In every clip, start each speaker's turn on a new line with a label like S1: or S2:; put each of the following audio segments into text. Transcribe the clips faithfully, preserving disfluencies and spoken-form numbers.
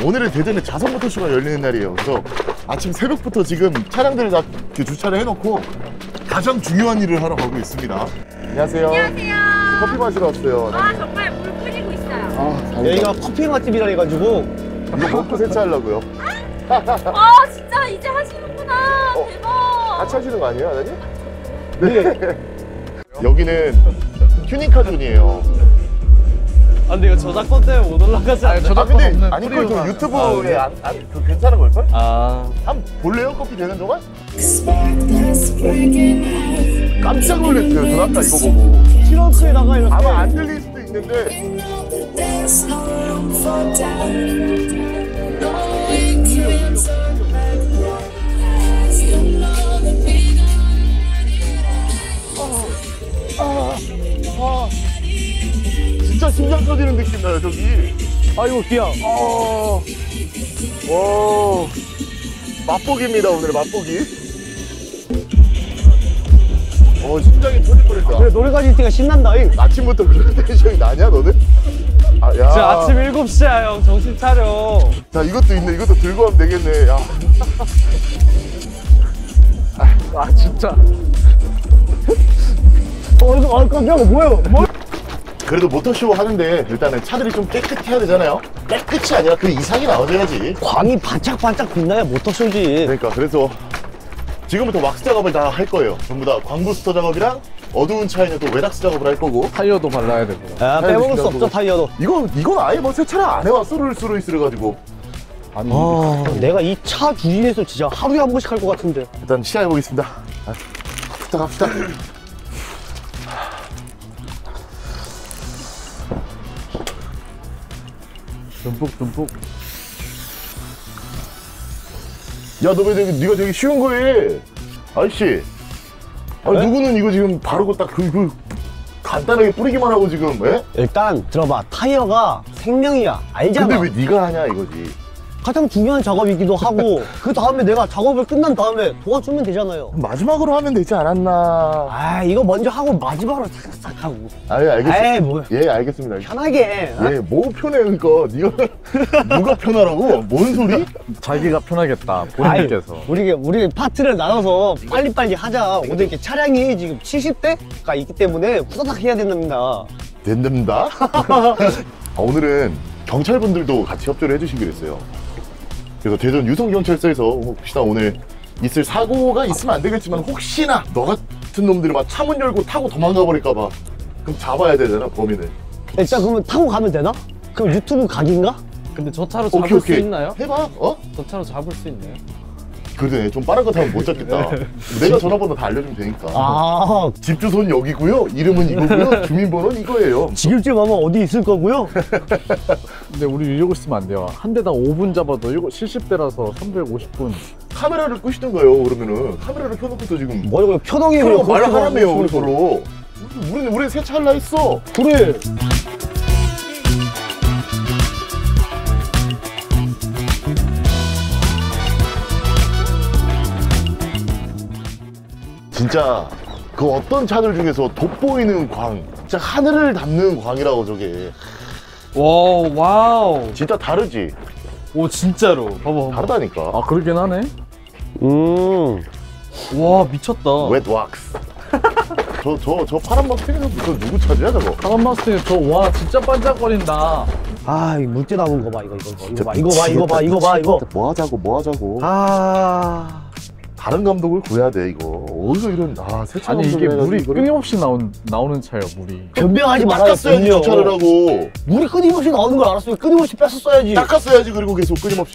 S1: 오늘은 대전에 자선 모터쇼가 열리는 날이에요. 그래서 아침 새벽부터 지금 차량들을 다 주차를 해놓고 가장 중요한 일을 하러 가고 있습니다. 안녕하세요.
S2: 안녕하세요.
S1: 커피 마시러 왔어요.
S2: 아 정말 물 뿌리고 있어요.
S1: 아,
S3: 여기가 커피 맛집이라 해가지고
S1: 이거 먹고 세차하려고요.
S2: 아 진짜 이제 하시는구나.
S1: 어,
S2: 대박.
S1: 같이 하시는 거 아니에요, 하나님? 네. 여기는 튜닝카 존이에요.
S3: 아 근데 이거 저작권 때문에 못 올라가지 않아요?
S1: 아 근데 아니 그걸 좀 유튜브에 안, 안, 그 괜찮은 걸걸?
S3: 아
S1: 한번 볼래요? 커피 되는 동안? 깜짝 놀랐어요. 저 아까 이거 보고.
S3: 트렁크에다가 이렇게
S1: 아마 안 들릴 수도 있는데 아, 아, 진짜 심장 터지는 느낌 나요 저기.
S3: 아이고 귀여워.
S1: 어, 와, 맛보기입니다 오늘 맛보기. 어 심장이 터질 뻔했다.
S3: 그래 노래까지 있으니까 신난다. 잉.
S1: 아침부터 그런 텐션이 나냐 너는? 아, 야.
S3: 저 아침 일곱 시야 형. 정신 차려.
S1: 자 이것도 있네. 이것도 들고 하면 되겠네. 야.
S3: 아 진짜. 어 이거 아 깜짝이야 뭐예요? 뭐?
S1: 그래도 모터쇼 하는데 일단은 차들이 좀 깨끗해야 되잖아요. 깨끗이 아니라 그 이상이 나와줘야지.
S3: 광이 반짝반짝 빛나야 모터쇼지.
S1: 그러니까 그래서 지금부터 왁스 작업을 다 할 거예요. 전부 다 광부스터 작업이랑 어두운 차에는 또 웨닥스 작업을 할 거고.
S4: 타이어도 발라야 되고.
S3: 아 빼먹을 수 없죠 타이어도.
S1: 이거 이건 아예 뭐 세차를 안 해와 쏠쏠 있어가지고.
S4: 아니
S3: 아 내가 이 차 주인에서 진짜 하루에 한 번씩 할 것 같은데.
S1: 일단 시작해 보겠습니다. 아, 갑시다 갑시다.
S4: 듬뿍 듬뿍.
S1: 야 너 왜 저기 네가 저기 쉬운 거에 아저씨. 아니
S3: 네?
S1: 누구는 이거 지금 바르고 딱 그 그 간단하게 뿌리기만 하고 지금 왜?
S3: 일단 들어봐 타이어가 생명이야 알잖아.
S1: 근데 왜 네가 하냐 이거지.
S3: 가장 중요한 작업이기도 하고 그 다음에 내가 작업을 끝난 다음에 도와주면 되잖아요.
S1: 마지막으로 하면 되지 않았나.
S3: 아 이거 먼저 하고 마지막으로 싹싹 하고.
S1: 아 예 알겠습니다.
S3: 에이 뭐
S1: 예 알겠습니다.
S3: 편하게. 어?
S1: 예, 뭐 편해 그러니까 네가 누가 편하라고? 뭔 소리?
S4: 자기가 편하겠다.
S3: 아이,
S4: 본인께서.
S3: 우리 우리 파트를 나눠서 빨리빨리 하자. 오늘 이렇게 차량이 지금 칠십 대가 있기 때문에 후다닥 해야 된답니다.
S1: 된답니다. 아, 오늘은 경찰분들도 같이 협조를 해주시기로 했어요. 그래서 대전 유성경찰서에서 혹시나 오늘 있을 사고가 있으면 안 되겠지만 혹시나 너 같은 놈들이 막 차문 열고 타고 도망가 버릴까봐 그럼 잡아야 되잖아 범인을.
S3: 일단 그러면 타고 가면 되나? 그럼 유튜브 각인가?
S4: 근데 저 차로
S1: 오케이
S4: 잡을
S1: 오케이
S4: 수 있나요?
S1: 해봐. 어?
S4: 저 차로 잡을 수 있나요?
S1: 그러네. 좀 빠른 거 타면 못 잡겠다. 내가 전화번호 다 알려주면 되니까.
S3: 아
S1: 집 주소는 여기고요. 이름은 이거고요. 주민번호는 이거예요.
S3: 지금쯤 아마 어디 있을 거고요.
S4: 근데 우리 이러고 있으면 안 돼요. 한 대당 오 분 잡아도 이거 칠십 대라서 삼백오십 분.
S1: 카메라를 끄시던 거예요. 그러면은 카메라를 켜놓고서 지금
S3: 뭐 이거 편하게
S1: 그럼
S3: 그냥
S1: 말을 하라며요. 우리
S3: 소리.
S1: 서로. 우리는 우리 세차할라 했어.
S3: 그래.
S1: 진짜 그 어떤 차들 중에서 돋보이는 광, 진짜 하늘을 닮는 광이라고 저게.
S4: 와우 와우.
S1: 진짜 다르지?
S4: 오 진짜로. 봐봐 봐봐.
S1: 다르다니까.
S4: 아 그러긴 하네.
S3: 음.
S4: 와 미쳤다.
S1: 웹 왁스. 저 저 저 파란 머스탱에서 저 누구 차지야 저거?
S4: 사람 봤을 때 저 와 진짜 반짝거린다.
S3: 아, 이 물때 남은 거 봐, 이거, 이거, 이거 봐,
S1: 진짜
S3: 이거 봐, 이거 봐, 이거 봐, 이거.
S1: 뭐 하자고 뭐 하자고.
S3: 아,
S1: 다른 감독을 구해야 돼 이거. 어디서 이런 아 세차
S4: 아니 이게
S1: 감독을
S4: 물이
S1: 해가지고 이거를-
S4: 끊임없이 나온 나오는 차예요 물이.
S3: 변명하지 말아요,
S1: 닦았어야지
S3: 변명.
S1: 주차를 하고.
S3: 물이 끊임없이 나오는 걸 알았으면 끊임없이 뺐었어야지.
S1: 닦았어야지. 그리고 계속 끊임없이.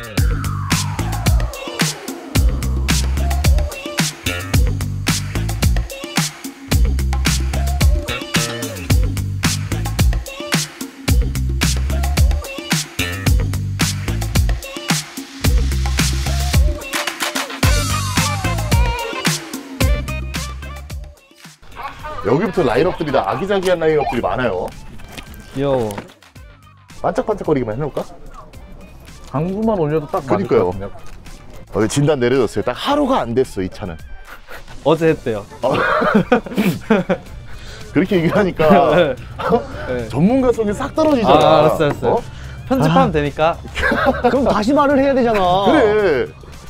S1: 여기부터 라인업들이 다 아기자기한 라인업들이 많아요.
S4: 귀여워.
S1: 반짝반짝거리기만 해놓을까?
S4: 당구만 올려도 딱 맞을
S1: 그러니까요.
S4: 것 같은데요.
S1: 어, 진단 내려졌어요. 딱 하루가 안 됐어 이 차는.
S4: 어제 했대요.
S1: 그렇게 얘기하니까
S4: 네.
S1: 전문가성이 싹 떨어지잖아.
S4: 아, 알았어, 알았어.
S1: 어?
S5: 편집하면 되니까.
S3: 그럼 다시 말을 해야 되잖아.
S1: 그래.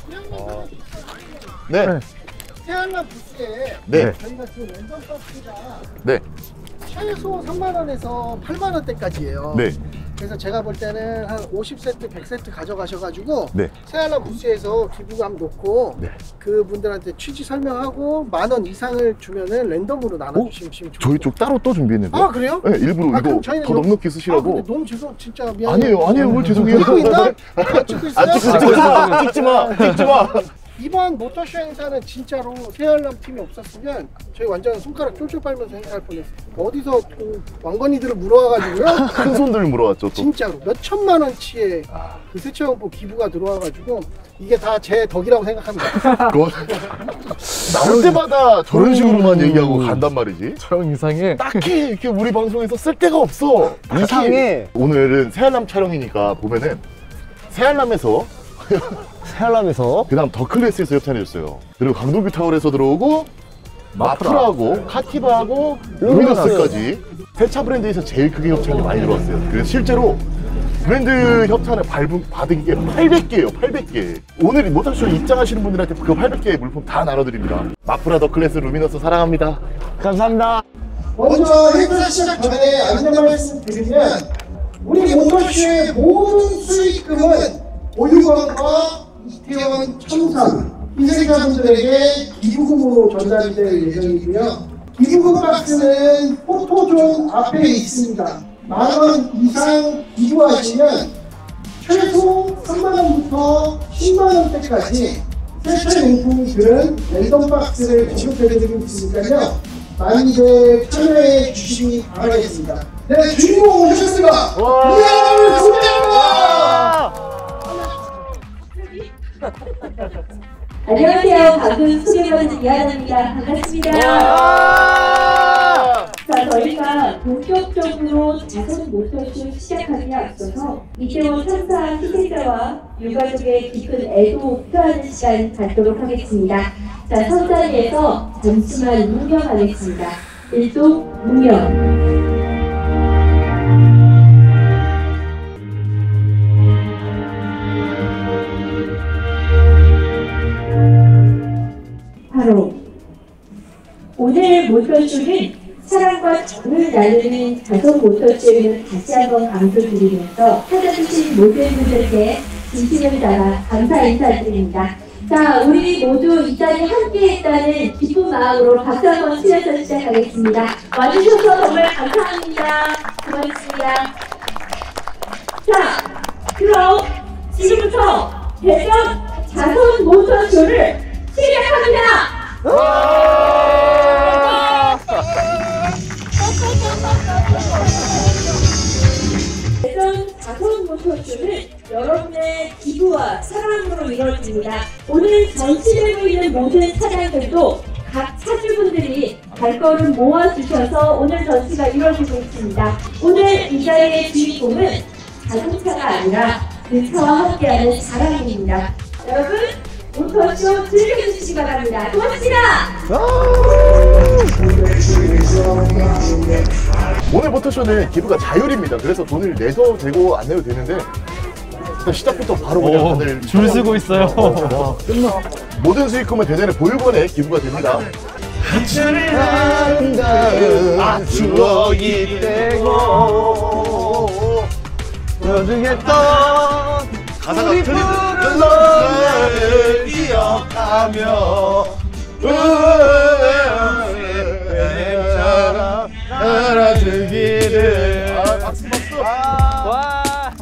S1: 네.
S4: 네.
S6: 태양란 부스에
S1: 네.
S6: 저희가 지금 랜덤 박스가
S1: 네.
S6: 최소 삼만 원에서 팔만 원대까지예요.
S1: 네.
S6: 그래서 제가 볼 때는 한 오십 세트, 백 세트 가져가셔가지고
S1: 네.
S6: 새알람 부스에서 기부감 놓고
S1: 네.
S6: 그분들한테 취지 설명하고 만 원 이상을 주면은 랜덤으로 나눠주시면 좋을
S1: 저희
S6: 것
S1: 쪽 따로 또 준비했는데.
S6: 아, 그래요?
S1: 네, 일부러
S6: 아,
S1: 이거
S6: 그럼 저희는
S1: 더
S6: 요-
S1: 넉넉히
S6: 아,
S1: 쓰시라고.
S6: 근데 너무 죄송, 진짜 미안해요.
S1: 아니에요, 아니에요, 뭘 죄송해요.
S6: 찍고 있나? 안 찍고 있어요?
S1: 안 찍고 있어. 찍지 마, 찍지 마.
S6: 이번 모터쇼 행사는 진짜로 새알람 팀이 없었으면 저희 완전 손가락 쫄쫄 빨면서 행사할 뻔했어요. 어디서 그 왕건이들을 물어와가지고요.
S1: 큰 손들 물어왔죠, 또.
S6: 진짜로 몇 천만 원치의 그 세차용품 기부가 들어와가지고 이게 다 제 덕이라고 생각합니다.
S1: 그거 나올 때마다 저런 식으로만 얘기하고 간단 말이지.
S4: 촬영 이상해.
S1: 딱히 이렇게 우리 방송에서 쓸 데가 없어. 딱히.
S3: 이상해.
S1: 오늘은 새알람 촬영이니까 보면은 새알람에서
S3: 새알람에서
S1: 그 다음 더클래스에서 협찬해줬어요. 그리고 강동규 타월에서 들어오고 마프라하고 카티바하고 루미너스까지 세차 브랜드에서 제일 크게 협찬이 많이 들어왔어요. 그래서 실제로 브랜드 협찬을 밟은, 받은 게 팔백 개예요. 팔백 개. 오늘 모터쇼 입장하시는 분들한테 그 팔백 개의 물품 다 나눠드립니다. 마프라 더클래스 루미너스 사랑합니다.
S3: 감사합니다.
S6: 먼저 행사 시작 전에 안내 말씀 드리면 우리 모터쇼의 모든 수익금은 보유원과 이태원 청산 희생자분들에게 기부금으로 전달이 될 예정이고요. 기부금 박스는 포토존 앞에 있습니다. 만 원 이상 기부하시면 최소 삼만 원부터 십만 원대까지 세차용품이 든 랜덤 박스를 지급해드리고 있으니까요. 많이들 참여해 주시기 바라겠습니다. 네, 주인공 오셨습니다. 이하람을 소개합니다.
S7: 안녕하세요. 방금 소개받은 이하나입니다. 반갑습니다. 자, 저희가 본격적으로 자선 모터쇼 시작하기에 앞서서 이태원 참사 희생자와 유가족의 깊은 애도 표하는 시간 갖도록 하겠습니다. 자, 선자리에서 잠시만 묵념하겠습니다. 일동 묵념. 바로 오늘 모터쇼는 사랑과 정을 나누는 자선 모터쇼를 다시 한번 강조드리면서 찾아주신 모든 분들께 진심을 담아 감사 인사드립니다. 자, 우리 모두 이 자리에 함께했다는 기쁜 마음으로 박수 한번 치면서 시작하겠습니다. 와주셔서 정말 감사합니다. 고맙습니다. 자, 그럼 지금부터 대전 자선 모터쇼를 시작합니다. 대전 자선 모터쇼는 여러분의 기부와 사랑으로 이루어집니다. 오늘 전시되고 있는 모든 차량들도 각 차주분들이 발걸음 모아주셔서 오늘 전시가 이루어지고 있습니다. 오늘 이 자리의 주인공은 자동차가 아니라 그 차와 함께하는 사랑입니다. 여러분, 모터쇼 즐겨주시기 바랍니다. 고맙습니다.
S1: 오늘 모터쇼는 기부가 자율입니다. 그래서 돈을 내도 되고 안 내도 되는데 일단 시작부터 바로 그냥 다들
S5: 줄 쓰고 있어요.
S1: 와, 끝나. 모든 수익금은 대전의 보육원에 기부가 됩니다.
S3: 아름다운 추억이 되고 보여주겠던
S1: 가사가
S3: 우리
S1: 틀린
S3: 푸른 너를 기억하며
S1: 괜찮아 알아주기를. 아, 박수 박수.
S3: 와.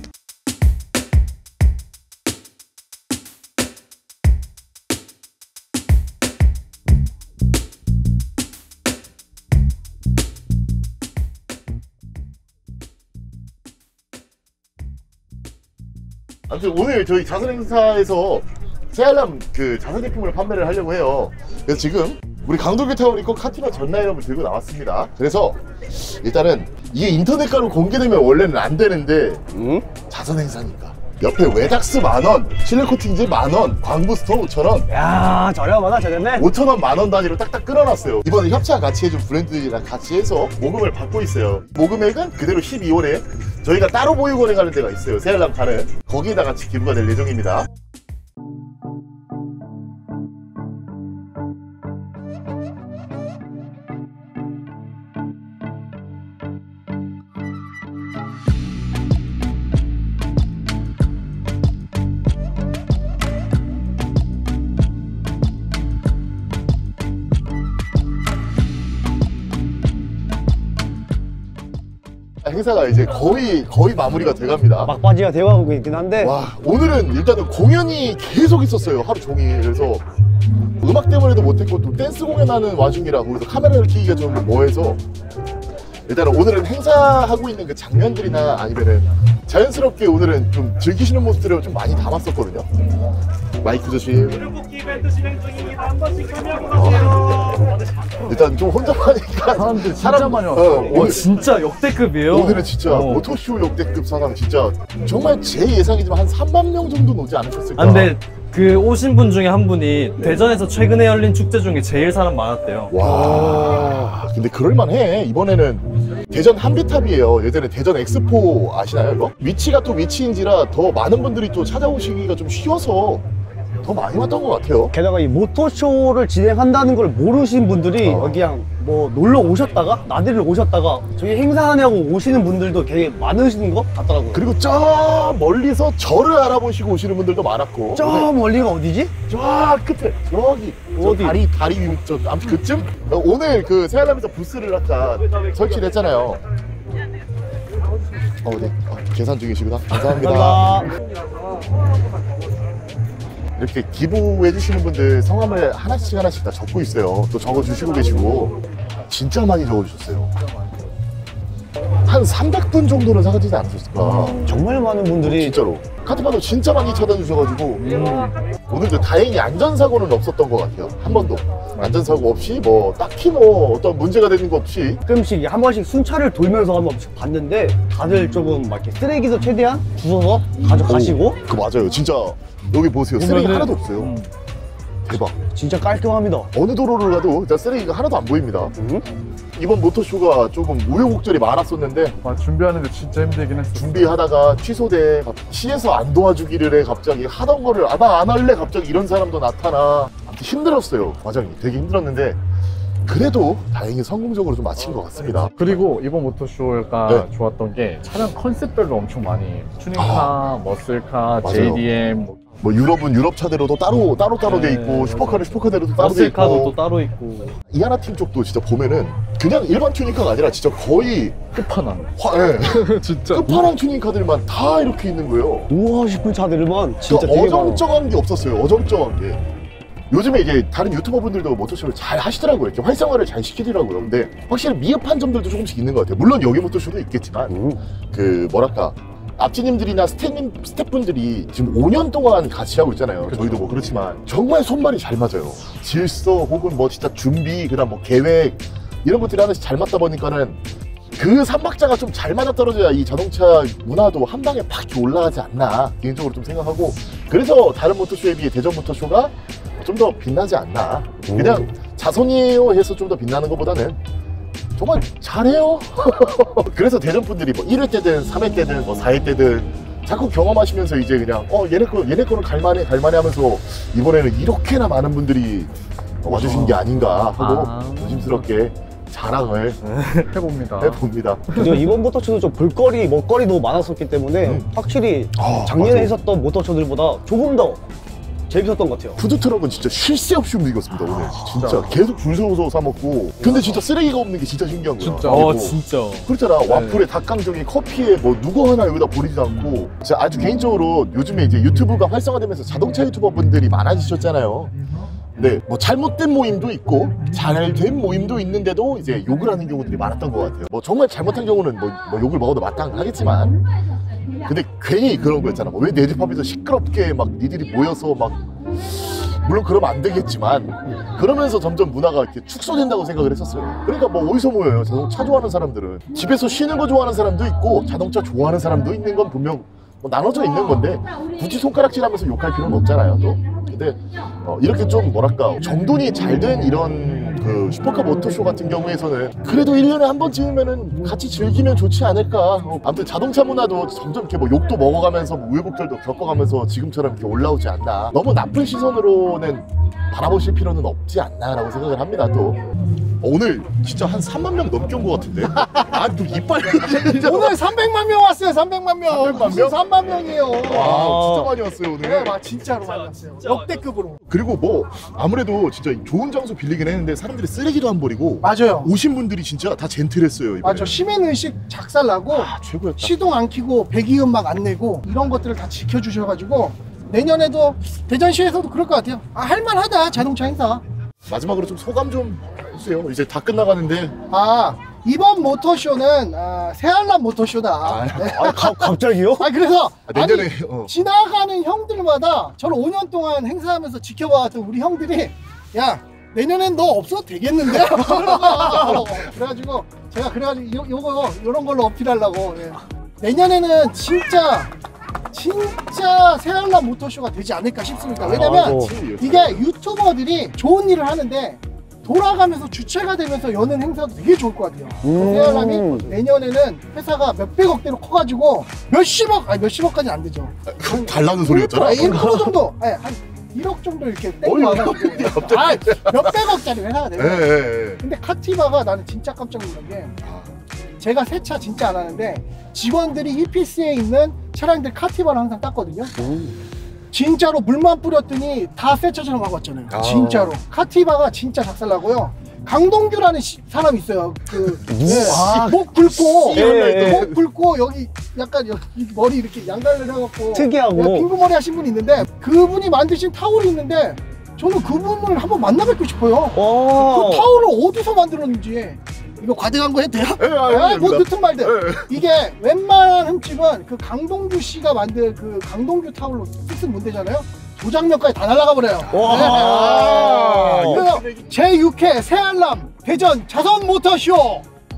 S1: 아무튼 오늘 저희 자선 행사에서 새알람 그 자선 제품을 판매를 하려고 해요. 그래서 지금 우리 강동규 타월 있고 카티나 전 라인업을 들고 나왔습니다. 그래서 일단은 이게 인터넷가로 공개되면 원래는 안 되는데
S3: 응?
S1: 자선 행사니까 옆에 웨닥스 만원, 실내 코팅제 만원, 광부스터 오천 원,
S3: 야, 저렴하다 저렴해.
S1: 오천 원 만원 단위로 딱딱 끌어놨어요. 이번에 협찬 같이 해준 브랜드들이랑 같이 해서 모금을 받고 있어요. 모금액은 그대로 십이월에 저희가 따로 보육원에 가는 데가 있어요. 새알람 가는. 거기에다 같이 기부가 될 예정입니다. 행사가 이제 거의 거의 마무리가 돼갑니다.
S3: 막바지가 되어가고 있긴 한데
S1: 와, 오늘은 일단은 공연이 계속 있었어요. 하루 종일. 그래서 음악 때문에도 못했고 또 댄스 공연하는 와중이라 거기서 카메라를 켜기가 좀 뭐해서 일단은 오늘은 행사하고 있는 그 장면들이나 아니면은 자연스럽게 오늘은 좀 즐기시는 모습들을 좀 많이 담았었거든요. 마이크 조심.
S5: 복귀 이벤트 진행 중입니다. 한 번씩 참여해보세요.
S1: 일단 좀 혼자만이니까
S4: 사람들 진짜
S1: 사람-
S4: 많이
S1: 어,
S4: 왔어.
S1: 오늘
S8: 진짜 역대급이에요.
S1: 오늘은 진짜
S8: 어.
S1: 모토쇼 역대급 사상 진짜 정말 제 예상이지만 한 삼만 명 정도는 오지 않으셨을까.
S8: 아, 근데 그 오신 분 중에 한 분이 대전에서 최근에 열린 축제 중에 제일 사람 많았대요.
S1: 와, 근데 그럴만해. 이번에는 대전 한비탑이에요. 예전에 대전 엑스포 아시나요 이거? 위치가 또 위치인지라 더 많은 분들이 또 찾아오시기가 좀 쉬워서 더 많이 왔던 것 같아요.
S3: 게다가 이 모터쇼를 진행한다는 걸 모르신 분들이
S1: 어.
S3: 그냥 뭐 놀러 오셨다가 나들이를 오셨다가 저기 행사하냐고 오시는 분들도 되게 많으신 것 같더라고요.
S1: 그리고 저 멀리서 저를 알아보시고 오시는 분들도 많았고.
S3: 저 멀리가 어디지?
S1: 저 끝에 저기 저
S3: 어디?
S1: 다리 다리 위 저 아무튼 그쯤. 어, 오늘 그 새알람에서 부스를 아까 설치를 했잖아요. 어, 네. 어, 계산 중이시구나. 감사합니다.
S3: 감사합니다.
S1: 이렇게 기부해 주시는 분들 성함을 하나씩 하나씩 다 적고 있어요. 또 적어 주시고 계시고 진짜 많이 적어 주셨어요. 한 삼백 분 정도는 사가지지 않으셨을까.
S3: 정말 많은 분들이
S1: 진짜로 카트바도 진짜 많이 찾아주셔가지고 오늘도 다행히 안전사고는 없었던 것 같아요. 한 번도 안전사고 없이 뭐 딱히 뭐 어떤 문제가 되는 거 없이.
S3: 가끔씩 한 번씩 순찰을 돌면서 한 번씩 봤는데 다들 조금 막 이렇게 쓰레기도 최대한 주워서 가져가시고
S1: 오, 그 맞아요. 진짜 여기 보세요. 쓰레기
S4: 보면은-
S1: 하나도 없어요.
S4: 음.
S1: 대박.
S3: 진짜 깔끔합니다.
S1: 어느 도로를 가도 진짜 쓰레기가 하나도 안 보입니다.
S3: 음?
S1: 이번 모터쇼가 조금 우여곡절이 많았었는데
S4: 아, 준비하는데 진짜 힘들긴 했어.
S1: 준비하다가 취소돼. 시에서 안 도와주기를 해. 갑자기 하던 거를 아 나 안 할래. 갑자기 이런 사람도 나타나. 아무튼 힘들었어요. 과정이 되게 힘들었는데 그래도 다행히 성공적으로 좀 마친 것 같습니다.
S4: 그리고 이번 모터쇼가
S1: 네.
S4: 좋았던 게 차량 컨셉별로 엄청 많이 튜닝카,
S1: 아.
S4: 머슬카,
S1: 맞아요.
S4: 제이디엠 뭐
S1: 뭐 유럽은 유럽 차대로도 따로 따로 따로 돼
S8: 네,
S1: 있고
S8: 맞아요.
S1: 슈퍼카는 슈퍼카대로도 따로 돼
S8: 머슬카도
S1: 있고
S8: 또 따로 있고.
S1: 이하나 팀 쪽도 진짜 보면은 그냥 일반 튜닝카가 아니라 진짜 거의
S4: 끝판왕.
S1: 화, 예.
S4: 진짜.
S1: 끝판왕 튜닝카들만 다 이렇게 있는 거예요.
S3: 우와 싶은 차들만 진짜
S1: 그러니까
S3: 되게 많아.
S1: 어정쩡한 게 없었어요. 어정쩡한 게. 요즘에 이제 다른 유튜버분들도 모터쇼를 잘 하시더라고요. 이렇게 활성화를 잘 시키더라고요. 근데 확실히 미흡한 점들도 조금씩 있는 것 같아요. 물론 여기 모터쇼도 있겠지만
S3: 음.
S1: 그 뭐랄까 앞지님들이나 스태님, 스태프분들이 지금 오 년 동안 같이 하고 있잖아요. 저희도 뭐 그렇지만 정말 손발이 잘 맞아요. 질서 혹은 뭐 진짜 준비 그다음 뭐 계획 이런 것들이 하나씩 잘 맞다 보니까는 그 삼박자가 좀 잘 맞아떨어져야 이 자동차 문화도 한 방에 팍 올라가지 않나 개인적으로 좀 생각하고 그래서 다른 모터쇼에 비해 대전 모터쇼가 좀 더 빛나지 않나. 그냥 자손이에요 해서 좀 더 빛나는 것보다는 정말 잘해요. 그래서 대전 분들이 뭐 일 회 때든 삼 회 때든 뭐 사 회 때든 자꾸 경험하시면서 이제 그냥 어 얘네 거 얘네 거는 갈만해 갈만해 하면서 이번에는 이렇게나 많은 분들이 와주신 게 아닌가 하고
S8: 아.
S1: 조심스럽게 자랑을
S4: 해봅니다.
S1: 해봅니다.
S3: 그리고 이번 모터쇼도 좀 볼거리, 먹거리도 많았었기 때문에
S1: 음.
S3: 확실히
S1: 아,
S3: 작년에
S1: 맞아요.
S3: 했었던 모터쇼들보다 조금 더 재밌었던 것 같아요.
S1: 푸드트럭은 진짜 쉴 새 없이 움직였습니다 오늘. 진짜 계속 줄 서서 사 먹고. 근데 진짜 쓰레기가 없는 게 진짜 신기한 거야.
S4: 진짜.
S1: 아니,
S8: 어
S1: 뭐
S8: 진짜.
S1: 그렇잖아. 와플에 닭강정에 커피에 뭐 누구 하나 여기다 버리지 않고. 제가 아주 개인적으로 요즘에 이제 유튜브가 활성화되면서 자동차 유튜버 분들이 많아지셨잖아요. 네, 뭐 잘못된 모임도 있고 잘된 모임도 있는데도 이제 욕을 하는 경우들이 많았던 것 같아요. 뭐 정말 잘못한 경우는 뭐, 뭐 욕을 먹어도 마땅하겠지만 근데 괜히 그런 거 있잖아. 뭐 왜 내 집 앞에서 시끄럽게 막 니들이 모여서 막 물론 그러면 안 되겠지만 그러면서 점점 문화가 이렇게 축소된다고 생각을 했었어요. 그러니까 뭐 어디서 모여요? 자동차 좋아하는 사람들은 집에서 쉬는 거 좋아하는 사람도 있고 자동차 좋아하는 사람도 있는 건 분명 뭐 나눠져 있는 건데 굳이 손가락질하면서 욕할 필요는 없잖아요. 또 근데 어, 이렇게 좀 뭐랄까 정돈이 잘 된 이런 그 슈퍼카 모터쇼 같은 경우에서는 그래도 일 년에 한 번쯤이면은 같이 즐기면 좋지 않을까. 어, 아무튼 자동차 문화도 점점 이렇게 뭐 욕도 먹어가면서 뭐 우여곡절도 겪어가면서 지금처럼 이렇게 올라오지 않나. 너무 나쁜 시선으로는 바라보실 필요는 없지 않나라고 생각을 합니다. 또 어, 오늘 진짜 한 삼만 명 넘게 온 것 같은데. 아또 이빨 진짜
S6: 오늘 삼백만 명 왔어요. 삼백만 명.
S1: 삼백만 명?
S6: 삼만 명이에요.
S1: 와 진짜 많이 왔어요 오늘.
S6: 네, 막 진짜로 많이 왔어요. 역대급으로.
S1: 그리고 뭐 아무래도 진짜 좋은 장소 빌리긴 했는데 사람들이 쓰레기도 안 버리고
S6: 맞아요.
S1: 오신 분들이 진짜 다 젠틀했어요. 이번에.
S6: 맞아. 시민 의식 작살나고
S1: 아, 최고였다.
S6: 시동 안 켜고 배기음 막 안 내고 이런 것들을 다 지켜주셔가지고 내년에도 대전시에서도 그럴 것 같아요. 아, 할만하다 자동차 행사.
S1: 마지막으로 좀 소감 좀 해주세요. 이제 다 끝나가는데.
S6: 아 이번 모터쇼는 아, 새알람 모터쇼다.
S1: 아,
S6: 네.
S3: 아, 가, 갑자기요?
S6: 아 그래서
S1: 아, 내년에
S6: 아니,
S1: 어.
S6: 지나가는 형들마다 저를 오 년 동안 행사하면서 지켜봐왔던 우리 형들이 야 내년엔 너 없어도 되겠는데? 그래가지고 제가 그래가지고 요, 요거 요런 걸로 어필하려고. 예. 내년에는 진짜 진짜 새알람 모터쇼가 되지 않을까 싶습니다. 왜냐면
S3: 맞아.
S6: 이게 유튜버들이 좋은 일을 하는데 돌아가면서 주체가 되면서 여는 행사도 되게 좋을 것 같아요.
S3: 음.
S6: 새알람이 내년에는 회사가 몇백억대로 커가지고 몇십억, 아니 몇십억까지 안 되죠.
S1: 달라는 소리였잖아.
S6: 일 퍼센트 정도, 네, 한 일억 정도 이렇게 땡겨
S1: 어이,
S6: 와가지고
S1: 갑자기.
S6: 아, 몇백억짜리 회사가
S1: 예,
S6: 돼요.
S1: 예, 예.
S6: 근데 카티바가 나는 진짜 깜짝 놀란 게 제가 세차 진짜 안 하는데 직원들이 이피씨에 있는 차량들 카티바를 항상 땄거든요. 진짜로 물만 뿌렸더니 다 세차처럼 하고 왔잖아요.
S1: 아.
S6: 진짜로 카티바가 진짜 작살나고요. 강동규라는 시, 사람이 있어요. 그 네,
S3: 아,
S6: 목 긁고
S3: 예, 예.
S6: 목 긁고 여기 약간 여기 머리 이렇게 양갈래를 해갖고
S3: 특이하고.
S6: 네, 핑크 머리 하신 분이 있는데 그분이 만드신 타올이 있는데 저는 그분을 한번 만나 뵙고 싶어요.
S3: 와.
S6: 그 타올을 어디서 만들었는지. 이거 과대한 거 해도 돼요?
S1: 예, 아,
S6: 아, 뭐
S1: 됩니다.
S6: 늦은 말들.
S1: 예,
S6: 이게 웬만한 흠집은 그 강동규 씨가 만든 그 강동규 타올로 픽슨 문대잖아요. 도장면까지 다 날아가 버려요.
S3: 와.
S6: 네. 그래서 제육 회 새알람 대전 자선 모터쇼.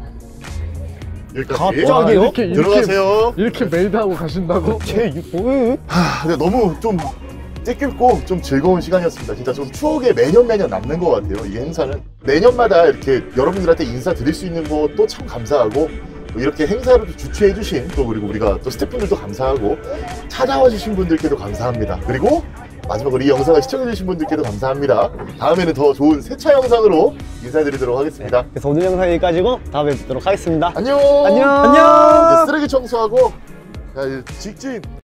S1: 여기까지.
S3: 갑자기요?
S4: 와, 이렇게, 이렇게,
S1: 들어가세요.
S4: 이렇게 메이드하고 가신다고?
S3: 제 육, 왜?
S1: 하, 근데 너무 좀 뜻깊고 좀 즐거운 시간이었습니다. 진짜 좀 추억에 매년 매년 남는 것 같아요. 이 행사는 매년마다 이렇게 여러분들한테 인사드릴 수 있는 것도 참 감사하고 이렇게 행사를 주최해 주신 또 그리고 우리가 또 스태프분들도 감사하고 찾아와 주신 분들께도 감사합니다. 그리고 마지막으로 이 영상을 시청해 주신 분들께도 감사합니다. 다음에는 더 좋은 세차 영상으로 인사드리도록 하겠습니다.
S3: 그래서 오늘 영상 여기까지고 다음에 뵙도록 하겠습니다.
S1: 안녕.
S3: 안녕.
S1: 이제 쓰레기 청소하고 자, 이제 직진.